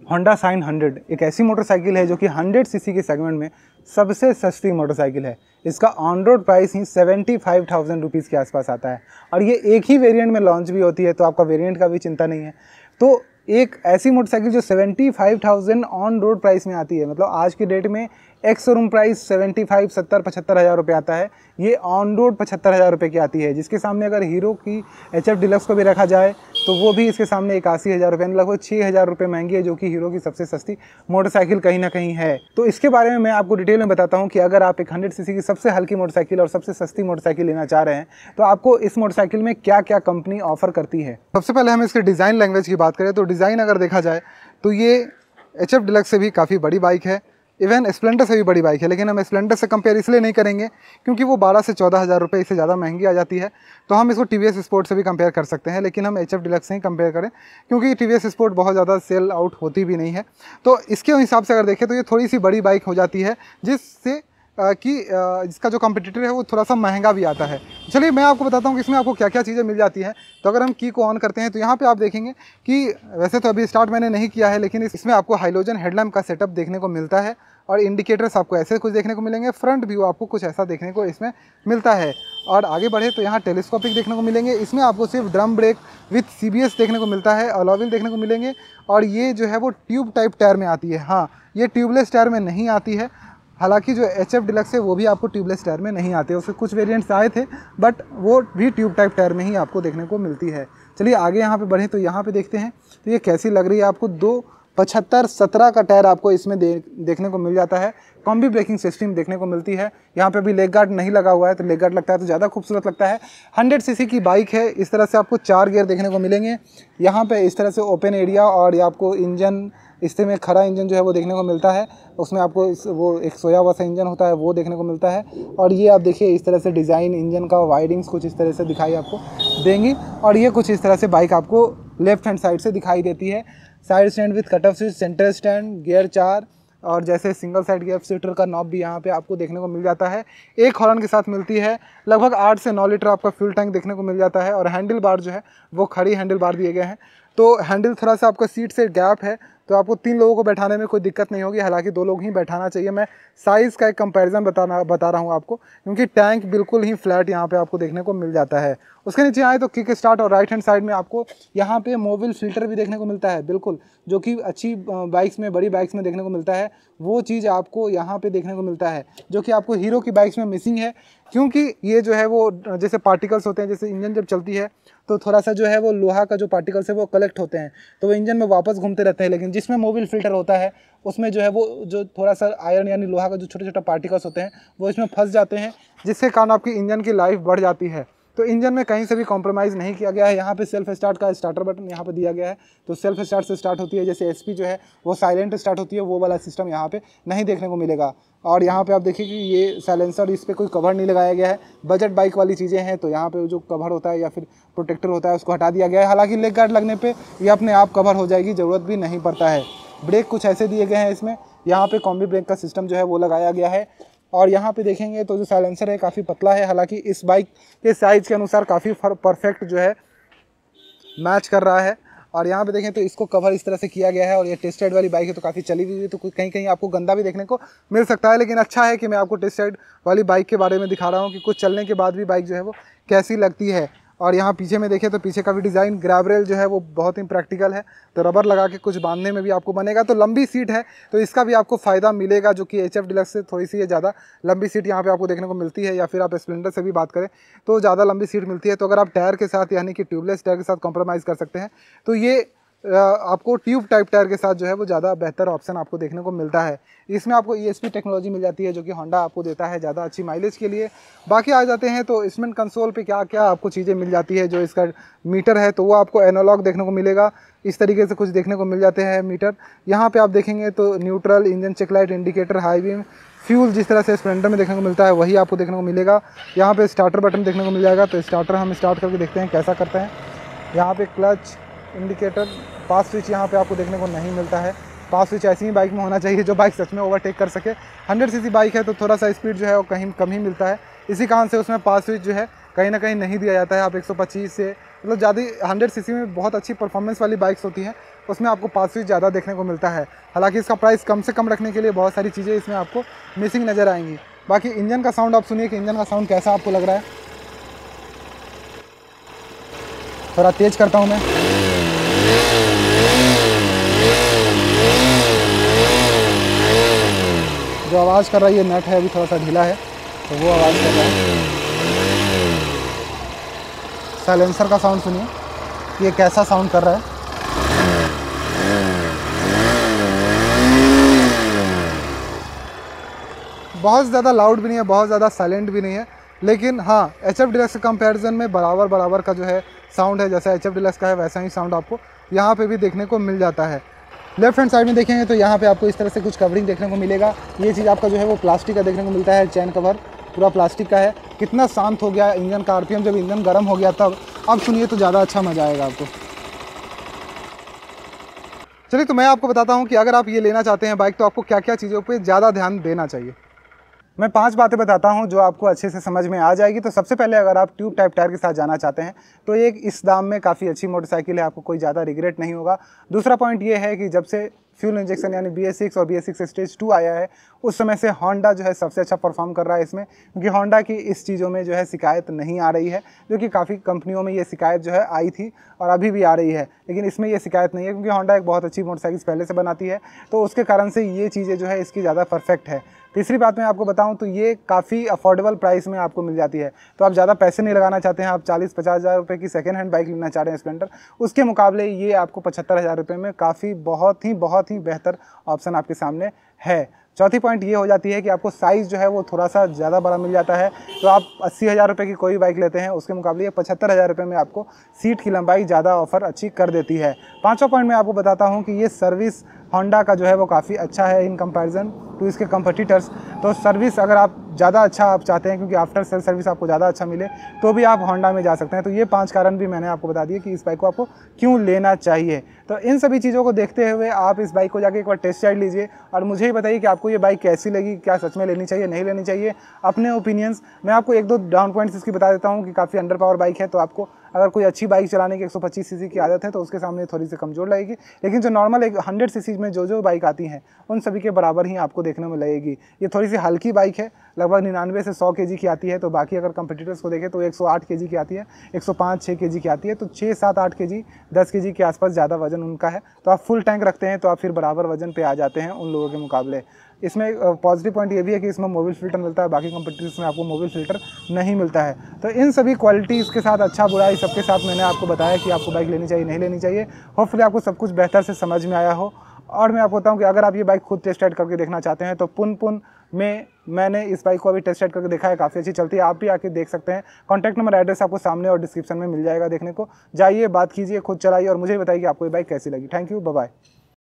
Honda sign 100 एक ऐसी motorcycle है जो कि 100 सीसी के सेगमेंट में सबसे सस्ती मोटरसाइकिल है। इसका ऑन रोड प्राइस ही 75,000 रुपीज़ के आसपास आता है और ये एक ही वेरिएंट में लॉन्च भी होती है, तो आपका वेरिएंट का भी चिंता नहीं है। तो एक ऐसी मोटरसाइकिल जो 75,000 ऑन रोड प्राइस में आती है, मतलब आज की डेट में एक्स शोरूम प्राइस 75, 70, 75,000 रुपये आता है, ये ऑन रोड 75,000 रुपये की आती है। जिसके सामने अगर हीरो की HF डिलक्स को भी रखा जाए तो वो भी इसके सामने 81,000 रुपये, लगभग 6,000 रुपये महंगी है, जो कि हीरो की सबसे सस्ती मोटरसाइकिल कहीं ना कहीं है। तो इसके बारे में मैं आपको डिटेल में बताता हूँ कि अगर आप एक 100 सीसी की सबसे हल्की मोटरसाइकिल और सबसे सस्ती मोटरसाइकिल लेना चाह रहे हैं तो आपको इस मोटरसाइकिल में क्या क्या कंपनी ऑफर करती है। सबसे पहले हम इसके डिज़ाइन लैंग्वेज की बात करें तो डिज़ाइन अगर देखा जाए तो ये HF डिलक्स से भी काफ़ी बड़ी बाइक है, इवन स्प्लेंडर से भी बड़ी बाइक है। लेकिन हम स्प्लेंडर से कंपेयर इसलिए नहीं करेंगे क्योंकि वो 12 से 14,000 रुपये इससे ज़्यादा महंगी आ जाती है। तो हम इसको TVS स्पोर्ट से भी कंपेयर कर सकते हैं, लेकिन हम HF डिलक्स से ही कंपेयर करें क्योंकि TVS स्पोर्ट बहुत ज़्यादा सेल आउट होती भी नहीं है। तो इसके हिसाब से अगर देखें तो ये थोड़ी सी बड़ी बाइक हो जाती है, जिससे जिसका जो कंपटीटर है वो थोड़ा सा महंगा भी आता है। चलिए मैं आपको बताता हूँ कि इसमें आपको क्या क्या चीज़ें मिल जाती हैं। तो अगर हम की को ऑन करते हैं तो यहाँ पे आप देखेंगे कि वैसे तो अभी स्टार्ट मैंने नहीं किया है, लेकिन इसमें आपको हाइलोजन हेडलैम्प का सेटअप देखने को मिलता है और इंडिकेटर्स आपको ऐसे कुछ देखने को मिलेंगे। फ्रंट व्यू आपको कुछ ऐसा देखने को इसमें मिलता है। और आगे बढ़े तो यहाँ टेलीस्कोपिक देखने को मिलेंगे। इसमें आपको सिर्फ ड्रम ब्रेक विथ CBS देखने को मिलता है, अलॉय व्हील देखने को मिलेंगे। और ये जो है वो ट्यूब टाइप टायर में आती है। हाँ, ये ट्यूबलेस टायर में नहीं आती है। हालांकि जो HF डिलक्स है वो भी आपको ट्यूबलेस टायर में नहीं आते, उसके कुछ वेरिएंट्स आए थे बट वो भी ट्यूब टाइप टायर में ही आपको देखने को मिलती है। चलिए आगे यहाँ पे बढ़ें तो यहाँ पे देखते हैं तो ये कैसी लग रही है। आपको 2.75-17 का टायर आपको इसमें देखने को मिल जाता है। कॉम्बी ब्रेकिंग सिस्टम देखने को मिलती है। यहाँ पे अभी लेग गार्ड नहीं लगा हुआ है, तो लेग गार्ड लगता है तो ज़्यादा खूबसूरत लगता है। 100 सीसी की बाइक है। इस तरह से आपको 4 गियर देखने को मिलेंगे। यहाँ पे इस तरह से ओपन एरिया और ये आपको इंजन, इससे में खड़ा इंजन जो है वो देखने को मिलता है। उसमें आपको वो एक सोया हुआ सा इंजन होता है वो देखने को मिलता है। और ये आप देखिए इस तरह से डिज़ाइन इंजन का वायरिंग्स कुछ इस तरह से दिखाई आपको देंगी। और ये कुछ इस तरह से बाइक आपको लेफ्ट हैंड साइड से दिखाई देती है। Side stand with cut off switch, centre stand, gear 4 और जैसे सिंगल साइड गियर शिफ्टर का नॉब भी यहाँ पे आपको देखने को मिल जाता है। एक हॉर्न के साथ मिलती है। लगभग 8 से 9 लीटर आपका फ्यूल टैंक देखने को मिल जाता है। और हैंडल बार जो है वो खड़ी हैंडल बार दिए गए हैं। तो हैंडल थोड़ा सा आपका सीट से गैप है, तो आपको 3 लोगों को बैठाने में कोई दिक्कत नहीं होगी। हालांकि 2 लोग ही बैठाना चाहिए। मैं साइज़ का एक कंपैरिजन बता रहा हूँ आपको, क्योंकि टैंक बिल्कुल ही फ्लैट यहाँ पे आपको देखने को मिल जाता है। उसके नीचे आए तो किक स्टार्ट और राइट हैंड साइड में आपको यहाँ पे मोबिल फिल्टर भी देखने को मिलता है, बिल्कुल जो कि अच्छी बाइक्स में, बड़ी बाइक्स में देखने को मिलता है। वो चीज़ आपको यहाँ पे देखने को मिलता है जो कि आपको हीरो की बाइक्स में मिसिंग है, क्योंकि ये जो है वो जैसे पार्टिकल्स होते हैं, जैसे इंजन जब चलती है तो थोड़ा सा जो है वो लोहा का जो पार्टिकल्स है वो कलेक्ट होते हैं, तो वो इंजन में वापस घूमते रहते हैं। लेकिन जिसमें मोबिल फिल्टर होता है उसमें जो है वो जो थोड़ा सा आयरन यानी लोहा का जो छोटे छोटे पार्टिकल्स होते हैं वो इसमें फंस जाते हैं, जिसके कारण आपकी इंजन की लाइफ बढ़ जाती है। तो इंजन में कहीं से भी कॉम्प्रोमाइज़ नहीं किया गया है। यहाँ पे सेल्फ स्टार्ट का स्टार्टर बटन यहाँ पे दिया गया है, तो सेल्फ स्टार्ट से स्टार्ट होती है। जैसे SP जो है वो साइलेंट स्टार्ट होती है, वो वाला सिस्टम यहाँ पे नहीं देखने को मिलेगा। और यहाँ पे आप देखिए कि ये साइलेंसर, इस पर कोई कवर नहीं लगाया गया है। बजट बाइक वाली चीज़ें हैं तो यहाँ पे जो कवर होता है या फिर प्रोटेक्टर होता है उसको हटा दिया गया है। हालांकि लेग गार्ड लगने पे ये अपने आप कवर हो जाएगी, ज़रूरत भी नहीं पड़ता है। ब्रेक कुछ ऐसे दिए गए हैं इसमें। यहाँ पे कॉम्बी ब्रेक का सिस्टम जो है वो लगाया गया है। और यहाँ पे देखेंगे तो जो साइलेंसर है काफ़ी पतला है, हालांकि इस बाइक के साइज़ के अनुसार काफ़ी परफेक्ट जो है मैच कर रहा है। और यहाँ पे देखें तो इसको कवर इस तरह से किया गया है। और ये टेस्ट राइड वाली बाइक है तो काफ़ी चली हुई है, तो कहीं कहीं आपको गंदा भी देखने को मिल सकता है। लेकिन अच्छा है कि मैं आपको टेस्ट राइड वाली बाइक के बारे में दिखा रहा हूँ कि कुछ चलने के बाद भी बाइक जो है वो कैसी लगती है। और यहाँ पीछे में देखें तो पीछे का भी डिज़ाइन, ग्रैब रेल जो है वो बहुत ही प्रैक्टिकल है, तो रबर लगा के कुछ बांधने में भी आपको बनेगा। तो लंबी सीट है तो इसका भी आपको फ़ायदा मिलेगा, जो कि HF डिलक्स से थोड़ी सी ज़्यादा लंबी सीट यहाँ पे आपको देखने को मिलती है। या फिर आप स्प्लेंडर से भी बात करें तो ज़्यादा लंबी सीट मिलती है। तो अगर आप टायर के साथ यानी कि ट्यूबलेस टायर के साथ कॉम्प्रोमाइज़ कर सकते हैं तो ये आपको ट्यूब टाइप टायर के साथ जो है वो ज़्यादा बेहतर ऑप्शन आपको देखने को मिलता है। इसमें आपको ESP टेक्नोलॉजी मिल जाती है जो कि होंडा आपको देता है ज़्यादा अच्छी माइलेज के लिए। बाकी आ जाते हैं तो इंस्ट्रूमेंट कंसोल पे क्या क्या आपको चीज़ें मिल जाती है। जो इसका मीटर है तो वो आपको एनालॉग देखने को मिलेगा, इस तरीके से कुछ देखने को मिल जाते हैं मीटर। यहाँ पर आप देखेंगे तो neutral, engine check light, indicator, high beam, fuel जिस तरह से स्प्लेंडर में देखने को मिलता है वही आपको देखने को मिलेगा। यहाँ पे स्टार्टर बटन देखने को मिल जाएगा, तो स्टार्टर हम स्टार्ट करके देखते हैं कैसा करते हैं। यहाँ पे क्लच, इंडिकेटर, पास स्विच यहाँ पे आपको देखने को नहीं मिलता है। पास स्विच ऐसी ही बाइक में होना चाहिए जो बाइक सच में ओवरटेक कर सके। 100 सीसी बाइक है तो थोड़ा सा स्पीड जो है वो कहीं कम ही मिलता है, इसी कारण से उसमें पास स्विच जो है कहीं ना कहीं नहीं दिया जाता है। आप 125 से मतलब ज़्यादा 100 सीसी में बहुत अच्छी परफॉर्मेंस वाली बाइक्स होती हैं, उसमें आपको 5 स्पीड ज़्यादा देखने को मिलता है। हालांकि इसका प्राइस कम से कम रखने के लिए बहुत सारी चीज़ें इसमें आपको मिसिंग नज़र आएंगी। बाकी इंजन का साउंड आप सुनिए कि इंजन का साउंड कैसा आपको लग रहा है। थोड़ा तेज़ करता हूँ मैं। जो आवाज़ कर रही है नट है अभी थोड़ा सा ढीला है, तो वो आवाज़ कर रहा है। साइलेंसर का साउंड सुनिए, ये कैसा साउंड कर रहा है। बहुत ज़्यादा लाउड भी नहीं है, बहुत ज़्यादा साइलेंट भी नहीं है, लेकिन हाँ HF डिलक्स के कंपैरिजन में बराबर का जो है साउंड है, जैसा HF डिलक्स का है वैसा ही साउंड आपको यहाँ पे भी देखने को मिल जाता है। लेफ्ट हैंड साइड में देखेंगे तो यहाँ पे आपको इस तरह से कुछ कवरिंग देखने को मिलेगा। ये चीज़ आपका जो है वो प्लास्टिक का देखने को मिलता है, चैन कवर पूरा प्लास्टिक का है। कितना शांत हो गया इंजन का RPM जब इंजन गर्म हो गया तब। अब सुनिए तो ज़्यादा अच्छा मज़ा आएगा आपको। चलिए तो मैं आपको बताता हूँ कि अगर आप ये लेना चाहते हैं बाइक तो आपको क्या क्या चीज़ों पे ज़्यादा ध्यान देना चाहिए। मैं 5 बातें बताता हूँ जो आपको अच्छे से समझ में आ जाएगी। तो सबसे पहले अगर आप ट्यूब टाइप टायर के साथ जाना चाहते हैं तो एक इस दाम में काफ़ी अच्छी मोटरसाइकिल है, आपको कोई ज़्यादा रिग्रेट नहीं होगा। दूसरा पॉइंट ये है कि जब से फ्यूल इंजेक्शन यानी BS6 और BS6 स्टेज 2 आया है उस समय से होंडा जो है सबसे अच्छा परफॉर्म कर रहा है इसमें, क्योंकि होंडा की इस चीज़ों में जो है शिकायत नहीं आ रही है, जो कि काफ़ी कंपनियों में ये शिकायत जो है आई थी और अभी भी आ रही है, लेकिन इसमें ये शिकायत नहीं है क्योंकि होंडा एक बहुत अच्छी मोटरसाइकिल पहले से बनाती है, तो उसके कारण से ये चीज़ें जो है इसकी ज़्यादा परफेक्ट है। तीसरी बात मैं आपको बताऊं तो ये काफ़ी अफोर्डेबल प्राइस में आपको मिल जाती है। तो आप ज़्यादा पैसे नहीं लगाना चाहते हैं, आप 40-50 हज़ार रुपये की सेकेंड हैंड बाइक लेना चाह रहे हैं स्प्लेंडर, उसके मुकाबले ये आपको 75,000 रुपये में काफ़ी बहुत ही बेहतर ऑप्शन आपके सामने है। चौथी पॉइंट ये हो जाती है कि आपको साइज़ जो है वो थोड़ा सा ज़्यादा बड़ा मिल जाता है। तो आप 80,000 रुपये की कोई बाइक लेते हैं उसके मुकाबले ये 75,000 रुपये में आपको सीट की लंबाई ज़्यादा ऑफर अच्छी कर देती है। पाँचवा पॉइंट मैं आपको बताता हूँ कि ये सर्विस होंडा का जो है वो काफ़ी अच्छा है इन कंपैरिजन टू इसके कंपटीटर्स। तो सर्विस अगर आप ज़्यादा अच्छा आप चाहते हैं क्योंकि आफ्टर सेल सर्विस आपको ज़्यादा अच्छा मिले तो भी आप होंडा में जा सकते हैं। तो ये 5 कारण भी मैंने आपको बता दिए कि इस बाइक को आपको क्यों लेना चाहिए। तो इन सभी चीज़ों को देखते हुए आप इस बाइक को जाके एक बार टेस्ट राइड लीजिए और मुझे ही बताइए कि आपको ये बाइक कैसी लगी, क्या सच में लेनी चाहिए नहीं लेनी चाहिए, अपने ओपिनियंस। मैं आपको 1-2 डाउन पॉइंट्स इसकी बता देता हूँ कि काफ़ी अंडर पावर बाइक है, तो आपको अगर कोई अच्छी बाइक चलाने की 125 सीसी की आदत है तो उसके सामने थोड़ी सी कमज़ोर लगेगी, लेकिन जो नॉर्मल 100 सीसी में जो बाइक आती हैं उन सभी के बराबर ही आपको देखने में लगेगी। ये थोड़ी सी हल्की बाइक है, लगभग 99 से 100 केजी की आती है। तो बाकी अगर कंपटीटर्स को देखें तो 108 केजी की आती है, 105-6 केजी की आती है। तो 6-7-8 केजी 10 केजी के आसपास ज़्यादा वजन उनका है। तो आप फुल टैंक रखते हैं तो आप फिर बराबर वजन पे आ जाते हैं उन लोगों के मुकाबले। इसमें पॉजिटिव पॉइंट ये भी है कि इसमें मोबिल फ़िल्टर मिलता है, बाकी कंपटीटर्स में आपको मोबिल फ़िल्टर नहीं मिलता है। तो इन सभी क्वालिटीज़ के साथ अच्छा बुराई सबके साथ मैंने आपको बताया कि आपको बाइक लेनी चाहिए नहीं लेनी चाहिए। होपफुली आपको सब कुछ बेहतर से समझ में आया हो। और मैं आपको बताऊं कि अगर आप ये बाइक खुद टेस्ट राइड करके देखना चाहते हैं तो पुन में मैंने इस बाइक को अभी टेस्ट राइड करके देखा है, काफ़ी अच्छी चलती है, आप भी आके देख सकते हैं। कॉन्टैक्ट नंबर एड्रेस आपको सामने और डिस्क्रिप्शन में मिल जाएगा देखने को। जाइए, बात कीजिए, खुद चलाइए और मुझे बताइए कि आपको ये बाइक कैसी लगी। Thank you, bye bye.